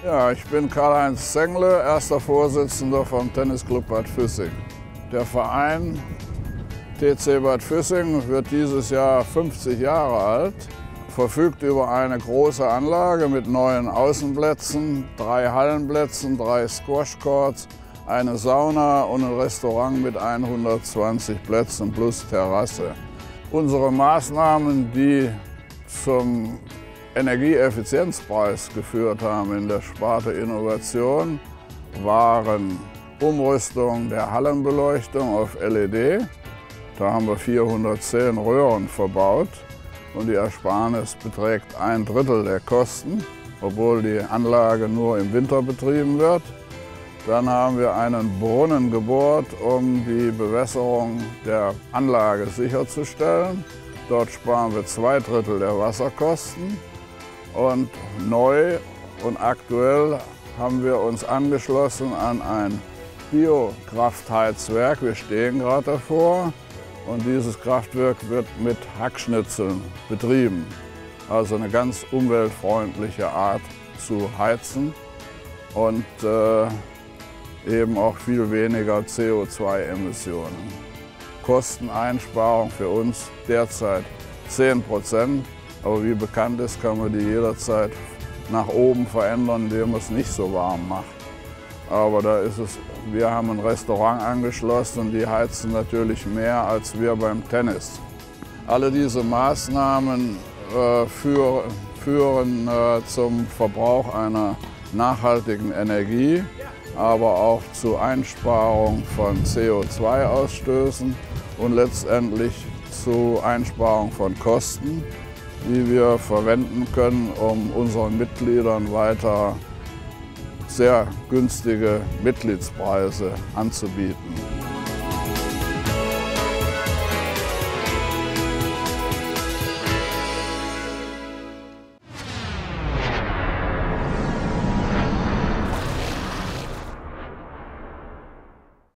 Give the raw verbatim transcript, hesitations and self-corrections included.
Ja, ich bin Karl-Heinz Zengle, erster Vorsitzender vom Tennisclub Bad Füssing. Der Verein T C Bad Füssing wird dieses Jahr fünfzig Jahre alt, verfügt über eine große Anlage mit neuen Außenplätzen, drei Hallenplätzen, drei Squashcourts, eine Sauna und ein Restaurant mit hundertzwanzig Plätzen plus Terrasse. Unsere Maßnahmen, die zum Energieeffizienzpreis geführt haben in der Sparte Innovation, waren Umrüstung der Hallenbeleuchtung auf L E D. Da haben wir vierhundertzehn Röhren verbaut und die Ersparnis beträgt ein Drittel der Kosten, obwohl die Anlage nur im Winter betrieben wird. Dann haben wir einen Brunnen gebohrt, um die Bewässerung der Anlage sicherzustellen. Dort sparen wir zwei Drittel der Wasserkosten. Und neu und aktuell haben wir uns angeschlossen an ein Biokraftheizwerk. Wir stehen gerade davor und dieses Kraftwerk wird mit Hackschnitzeln betrieben. Also eine ganz umweltfreundliche Art zu heizen und äh, eben auch viel weniger C O zwei Emissionen. Kosteneinsparung für uns derzeit zehn Prozent. Aber wie bekannt ist, kann man die jederzeit nach oben verändern, indem man es nicht so warm macht. Aber da ist es, wir haben ein Restaurant angeschlossen und die heizen natürlich mehr als wir beim Tennis. Alle diese Maßnahmen äh, für, führen äh, zum Verbrauch einer nachhaltigen Energie, aber auch zur Einsparung von C O zwei Ausstößen und letztendlich zur Einsparung von Kosten, die wir verwenden können, um unseren Mitgliedern weiter sehr günstige Mitgliedspreise anzubieten.